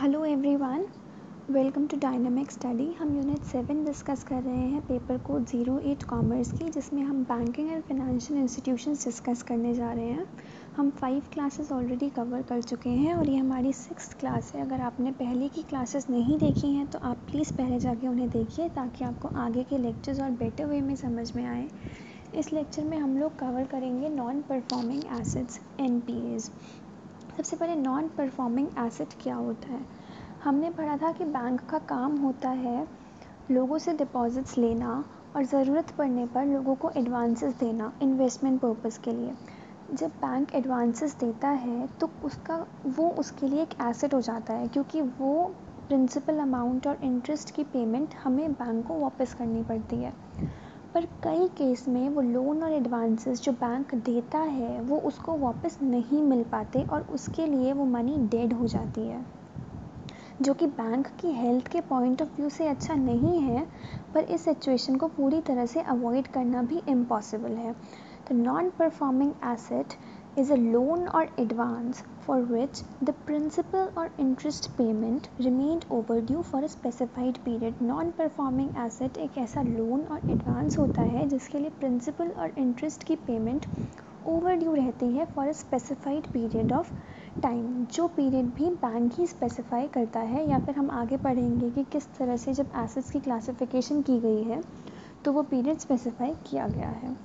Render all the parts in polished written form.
Hello everyone, welcome to dynamic study. हम unit 7 discuss कर रहे हैं पेपर कोड 08 कॉमर्स की, जिसमें हम banking and financial institutions discuss करने जा रहे हैं। हम 5 क्लासेस ऑलरेडी कवर कर चुके हैं और ये हमारी 6th क्लास है। अगर आपने पहले की क्लासेस नहीं देखी हैं तो आप प्लीज़ पहले जाके उन्हें देखिए ताकि आपको आगे के लेक्चर्स और बेटर वे में समझ में आए। इस लेक्चर में हम लोग कवर करेंगे नॉन परफॉर्मिंग एसेट्स NPAs। सबसे पहले नॉन परफॉर्मिंग एसेट क्या होता है। हमने पढ़ा था कि बैंक का काम होता है लोगों से डिपॉजिट्स लेना और ज़रूरत पड़ने पर लोगों को एडवांसेस देना इन्वेस्टमेंट पर्पस के लिए। जब बैंक एडवांसेस देता है तो वो उसके लिए एक एसेट हो जाता है, क्योंकि वो प्रिंसिपल अमाउंट और इंटरेस्ट की पेमेंट हमें बैंक को वापस करनी पड़ती है। पर कई केस में वो लोन और एडवांसेस जो बैंक देता है वो उसको वापस नहीं मिल पाते और उसके लिए वो मनी डेड हो जाती है, जो कि बैंक की हेल्थ के पॉइंट ऑफ व्यू से अच्छा नहीं है। पर इस सिचुएशन को पूरी तरह से अवॉइड करना भी इम्पॉसिबल है। तो non performing asset is a loan or advance for which the principal or interest payment remained overdue for a specified period. Non-performing asset एक ऐसा लोन और एडवांस होता है जिसके लिए प्रिंसिपल और इंटरेस्ट की पेमेंट ओवरड्यू रहती है for a specified period of time, जो पीरियड भी बैंक ही स्पेसिफाई करता है, या फिर हम आगे पढ़ेंगे कि किस तरह से जब एसेट्स की क्लासिफिकेशन की गई है तो वो पीरियड स्पेसिफाई किया गया है।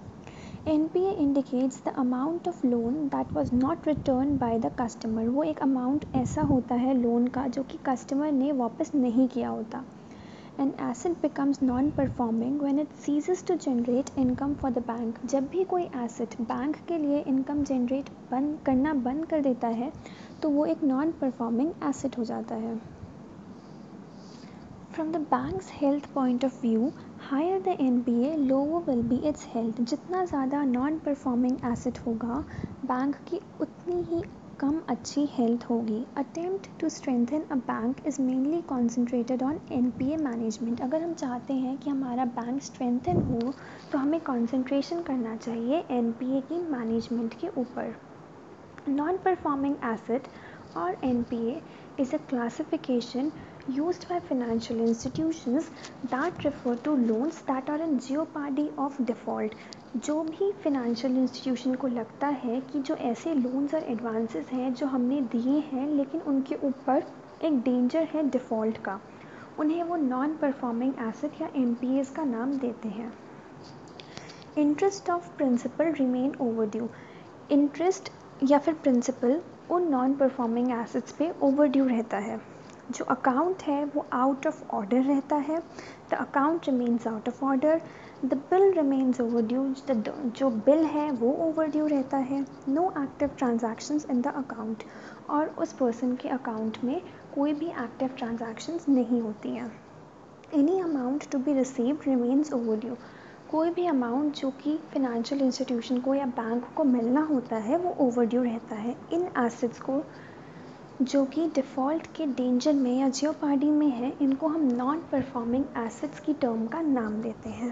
NPA indicates the amount of loan that was not returned by the customer. वो एक अमाउंट ऐसा होता है लोन का जो कि कस्टमर ने वापस नहीं किया होता। An asset becomes non-performing when it ceases to generate income for the bank. जब भी कोई एसेट बैंक के लिए इनकम जनरेट करना बंद कर देता है तो वो एक नॉन परफॉर्मिंग एसेट हो जाता है। From the bank's health point of view, higher the NPA, lower will be its health. जितना ज़्यादा नॉन परफॉर्मिंग एसेट होगा बैंक की उतनी ही कम अच्छी हेल्थ होगी। Attempt to strengthen a bank is mainly concentrated on NPA मैनेजमेंट। अगर हम चाहते हैं कि हमारा बैंक स्ट्रेंथन हो तो हमें कॉन्सेंट्रेशन करना चाहिए NPA की मैनेजमेंट के ऊपर। Non-performing asset or NPA is a classification used by financial institutions that refer to loans that are in jeopardy of default. जो भी financial institution को लगता है कि जो ऐसे loans और advances हैं जो हमने दिए हैं लेकिन उनके ऊपर एक danger है default का, उन्हें वो non-performing asset या NPAs का नाम देते हैं। Interest of principal remain overdue. Interest या फिर प्रिंसिपल उन नॉन परफॉर्मिंग एसेट्स पे ओवरड्यू रहता है। जो अकाउंट है वो आउट ऑफ ऑर्डर रहता है। The account remains out of order, the bill remains overdue, जो बिल है वो ओवरड्यू रहता है। No active transactions in the account, और उस पर्सन के अकाउंट में कोई भी एक्टिव ट्रांजैक्शंस नहीं होती हैं। Any amount to be received remains overdue, कोई भी अमाउंट जो कि फिनेंशियल इंस्टीट्यूशन को या बैंक को मिलना होता है वो ओवरड्यू रहता है। इन एसेट्स को जो कि डिफ़ॉल्ट के डेंजर में या जियोपार्डी में है, इनको हम नॉन परफॉर्मिंग एसेट्स की टर्म का नाम देते हैं।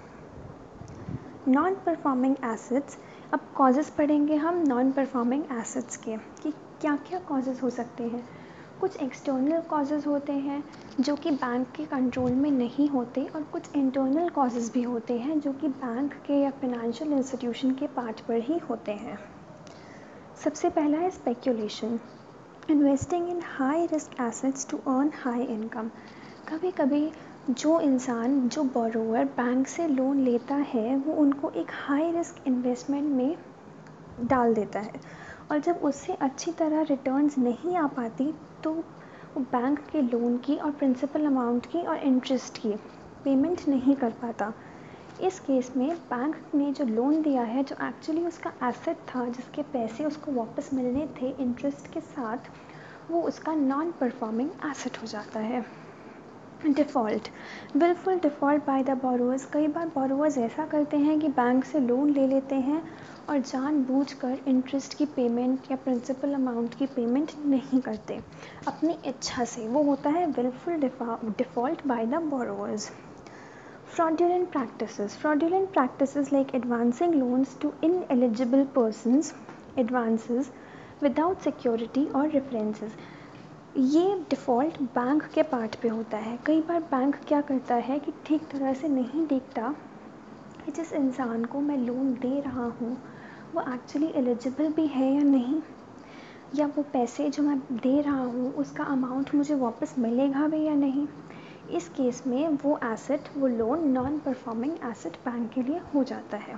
नॉन परफॉर्मिंग एसेट्स, अब कॉजेज़ पढ़ेंगे हम नॉन परफॉर्मिंग एसेट्स के कि क्या क्या कॉजेज़ हो सकते हैं। कुछ एक्सटर्नल कॉजेज़ होते हैं जो कि बैंक के कंट्रोल में नहीं होते, और कुछ इंटरनल कॉजेज़ भी होते हैं जो कि बैंक के या फिनेंशियल इंस्टीट्यूशन के पार्ट पर ही होते हैं। सबसे पहला है speculation, investing in high risk assets to earn high income. कभी कभी जो इंसान, जो बोरोवर बैंक से लोन लेता है वो उनको एक हाई रिस्क इन्वेस्टमेंट में डाल देता है, और जब उससे अच्छी तरह रिटर्न्स नहीं आ पाती तो वो बैंक के लोन की और प्रिंसिपल अमाउंट की और इंटरेस्ट की पेमेंट नहीं कर पाता। इस केस में बैंक ने जो लोन दिया है, जो एक्चुअली उसका एसेट था, जिसके पैसे उसको वापस मिलने थे इंटरेस्ट के साथ, वो उसका नॉन परफॉर्मिंग एसेट हो जाता है। Default, wilful default by the borrowers. कई बार बोरोवर्स ऐसा करते हैं कि बैंक से लोन ले लेते हैं और जानबूझकर इंटरेस्ट की पेमेंट या प्रिंसिपल अमाउंट की पेमेंट नहीं करते अपनी इच्छा से, वो होता है wilful default by the borrowers. Fraudulent practices. Fraudulent practices like advancing loans to ineligible persons, advances without security or references. ये डिफ़ॉल्ट बैंक के पार्ट पे होता है। कई बार बैंक क्या करता है कि ठीक तरह से नहीं देखता कि जिस इंसान को मैं लोन दे रहा हूँ वो एक्चुअली एलिजिबल भी है या नहीं, या वो पैसे जो मैं दे रहा हूँ उसका अमाउंट मुझे वापस मिलेगा भी या नहीं। इस केस में वो एसेट, वो loan non performing asset bank के लिए हो जाता है।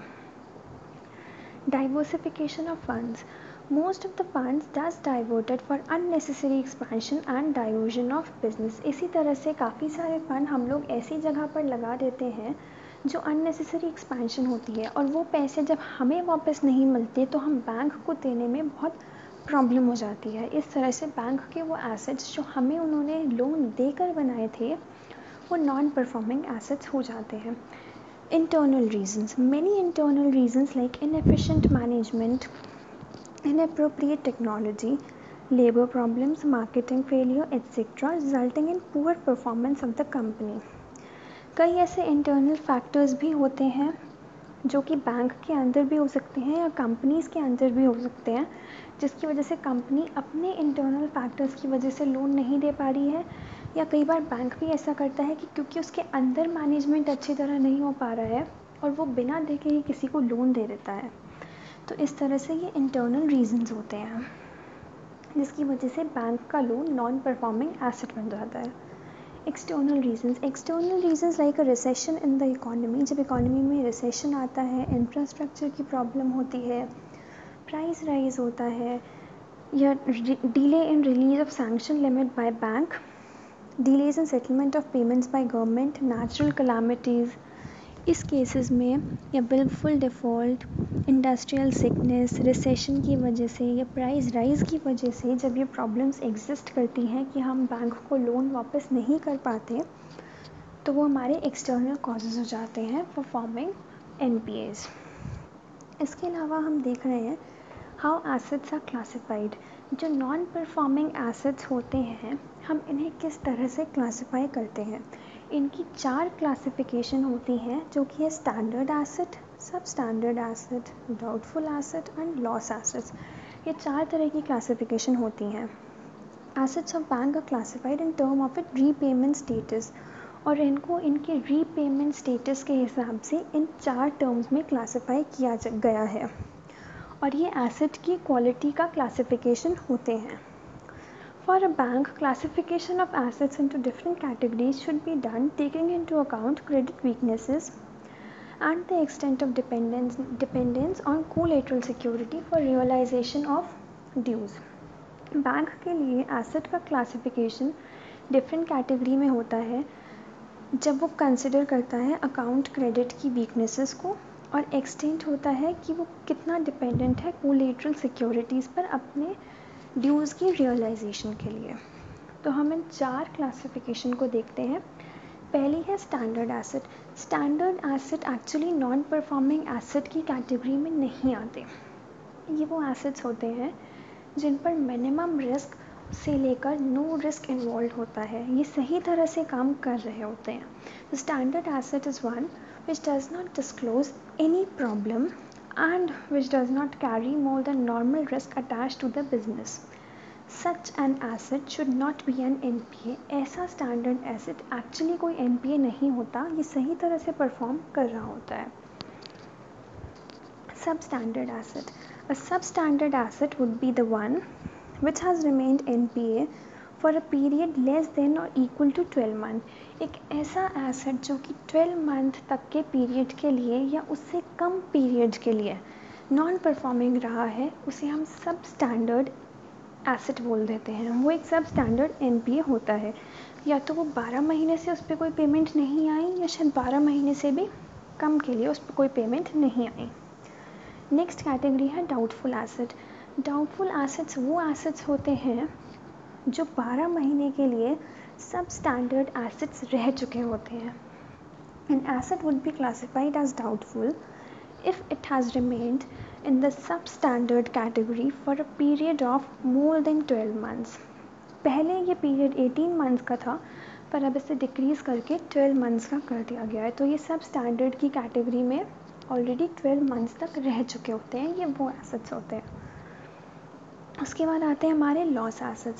Diversification of funds. Most of the funds thus diverted for unnecessary expansion and diversion of business. इसी तरह से काफ़ी सारे फंड हम लोग ऐसी जगह पर लगा देते हैं जो अननेसेसरी एक्सपेंशन होती है, और वो पैसे जब हमें वापस नहीं मिलते तो हम बैंक को देने में बहुत प्रॉब्लम हो जाती है। इस तरह से बैंक के वो एसेट्स जो हमें उन्होंने लोन देकर बनाए थे वो नॉन परफॉर्मिंग एसेट्स हो जाते हैं। Internal reasons. Many internal reasons like inefficient management, inappropriate technology, labor problems, marketing failure, etc. resulting in poor performance of the company. कई ऐसे internal factors भी होते हैं जो कि बैंक के अंदर भी हो सकते हैं या कंपनीज़ के अंदर भी हो सकते हैं, जिसकी वजह से कंपनी अपने इंटरनल फैक्टर्स की वजह से लोन नहीं दे पा रही है, या कई बार बैंक भी ऐसा करता है कि क्योंकि उसके अंदर मैनेजमेंट अच्छी तरह नहीं हो पा रहा है और वो बिना देखे ही किसी को लोन दे देता है। तो इस तरह से ये इंटरनल रीजंस होते हैं जिसकी वजह से बैंक का लोन नॉन परफॉर्मिंग एसेट बन जाता है। External reasons like a recession in the economy. जब इकोनॉमी में रिसेशन आता है, इंफ्रास्ट्रक्चर की प्रॉब्लम होती है, प्राइस राइज होता है, या delay in release of sanction limit by bank, delays in settlement of payments by government, natural calamities इस केसेस में, या बिल्कुल डिफ़ॉल्ट, इंडस्ट्रियल सिकनेस, रिसेशन की वजह से या प्राइस राइज की वजह से जब ये प्रॉब्लम्स एग्जिस्ट करती हैं कि हम बैंक को लोन वापस नहीं कर पाते, तो वो हमारे एक्सटर्नल कॉजेज़ हो जाते हैं फॉर फॉर्मिंग एनपीएज। इसके अलावा हम देख रहे हैं हाउ एसेट्स आर क्लासिफाइड। जो नॉन परफॉर्मिंग एसेट्स होते हैं हम इन्हें किस तरह से क्लासिफाई करते हैं। इनकी 4 क्लासिफिकेशन होती हैं जो कि है standard asset, sub standard asset, doubtful asset and loss assets. ये 4 तरह की क्लासिफिकेशन होती हैं। Assets of bank are classified in term of it repayment status, और इनको इनके रीपेमेंट स्टेटस के हिसाब से इन 4 टर्म्स में क्लासिफाई किया गया है, और ये एसेट की क्वालिटी का क्लासिफिकेशन होते हैं। For a bank, classification of assets into different categories should be done taking into account credit weaknesses and the extent of dependence on collateral security for realization of dues. Bank के लिए asset का classification different category में होता है जब वो consider करता है अकाउंट क्रेडिट की वीकनेसेस को, और एक्सटेंट होता है कि वो कितना डिपेंडेंट है कोलेटरल सिक्योरिटीज़ पर अपने ड्यूज़ की रियलाइजेशन के लिए। तो हम इन 4 क्लासिफिकेशन को देखते हैं। पहली है standard asset. Standard asset actually non performing asset की कैटेगरी में नहीं आते। ये वो एसेट्स होते हैं जिन पर मिनिमम रिस्क से लेकर नो रिस्क इन्वॉल्व होता है, ये सही तरह से काम कर रहे होते हैं। The standard asset is one which does not disclose any problem and which does not carry more than normal risk attached to the business. Such an asset should not be an NPA. ऐसा standard asset actually कोई NPA नहीं होता, ये सही तरह से perform कर रहा होता है। Substandard asset. A substandard asset would be the one which has remained NPA for a period less than or equal to 12 month. एक ऐसा एसेट जो कि 12 मंथ तक के पीरियड के लिए या उससे कम पीरियड के लिए नॉन परफॉर्मिंग रहा है उसे हम सब स्टैंडर्ड एसेट बोल देते हैं। वो एक सब स्टैंडर्ड एनपीए होता है, या तो वो 12 महीने से उस पर कोई पेमेंट नहीं आई, या शायद 12 महीने से भी कम के लिए उस पर कोई पेमेंट नहीं आई। नेक्स्ट कैटेगरी है डाउटफुल एसेट। डाउटफुल एसेट्स वो एसेट्स होते हैं जो 12 महीने के लिए सब स्टैंडर्ड एसेट्स रह चुके होते हैं। An asset would be classified as doubtful if it has remained in the substandard category for a period of more than 12 months. पहले ये पीरियड 18 मंथ्स का था, पर अब इसे डिक्रीज़ करके 12 मंथ्स का कर दिया गया है। तो ये सब स्टैंडर्ड की कैटेगरी में ऑलरेडी 12 मंथ्स तक रह चुके होते हैं, ये वो एसेट्स होते हैं। उसके बाद आते हैं हमारे loss assets.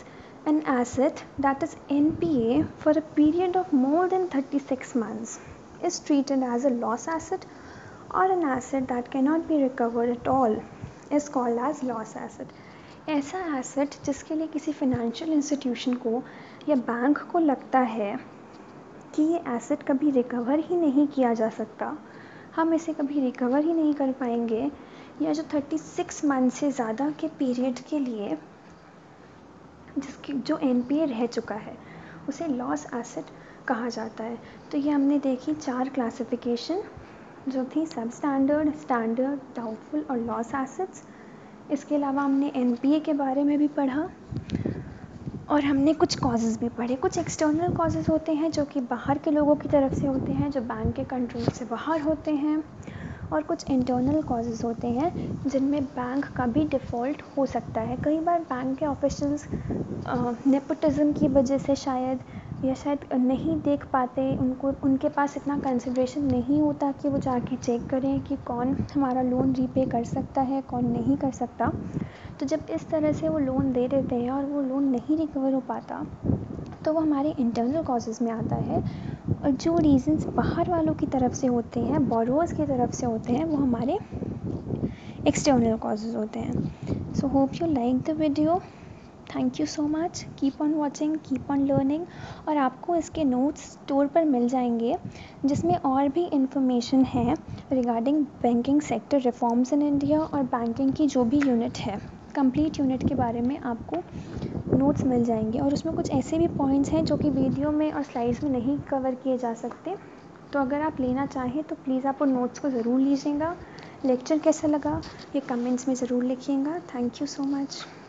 an asset that is NPA for a period of more than 36 months is treated as a loss asset, or an asset that cannot be recovered at all is called as loss asset. ऐसा asset जिसके लिए किसी financial institution को या bank को लगता है कि ये asset कभी recover ही नहीं किया जा सकता, हम इसे कभी recover ही नहीं कर पाएंगे, या जो 36 मंथ से ज़्यादा के पीरियड के लिए जिसकी जो NPA रह चुका है, उसे लॉस एसेट कहा जाता है। तो ये हमने देखी 4 क्लासिफिकेशन जो थी सब स्टैंडर्ड, स्टैंडर्ड, डाउटफुल और लॉस एसेट्स। इसके अलावा हमने NPA के बारे में भी पढ़ा और हमने कुछ कॉजेज़ भी पढ़े। कुछ एक्सटर्नल कॉजेज़ होते हैं जो कि बाहर के लोगों की तरफ से होते हैं, जो बैंक के कंट्रोल से बाहर होते हैं, और कुछ इंटरनल कॉजेज़ होते हैं जिनमें बैंक का भी डिफ़ॉल्ट हो सकता है। कई बार बैंक के ऑफिशियल्स नेपोटिज्म की वजह से शायद नहीं देख पाते, उनके पास इतना कंसिडरेशन नहीं होता कि वो जाके चेक करें कि कौन हमारा लोन रीपे कर सकता है, कौन नहीं कर सकता। तो जब इस तरह से वो लोन दे देते हैं और वो लोन नहीं रिकवर हो पाता, तो वो हमारे इंटरनल कॉजेज़ में आता है। और जो रीज़न्स बाहर वालों की तरफ से होते हैं, बोरोअर्स की तरफ से होते हैं, वो हमारे एक्सटर्नल कॉजेज़ होते हैं। So hope you like the video. Thank you so much. Keep on watching, keep on learning. और आपको इसके नोट्स स्टोर पर मिल जाएंगे जिसमें और भी इंफॉर्मेशन है regarding banking sector reforms in India और बैंकिंग की जो भी यूनिट है, कंप्लीट यूनिट के बारे में आपको नोट्स मिल जाएंगे। और उसमें कुछ ऐसे भी पॉइंट्स हैं जो कि वीडियो में और स्लाइड्स में नहीं कवर किए जा सकते। तो अगर आप लेना चाहें तो प्लीज़ आप उन नोट्स को ज़रूर लीजिएगा। लेक्चर कैसा लगा ये कमेंट्स में ज़रूर लिखिएगा। Thank you so much.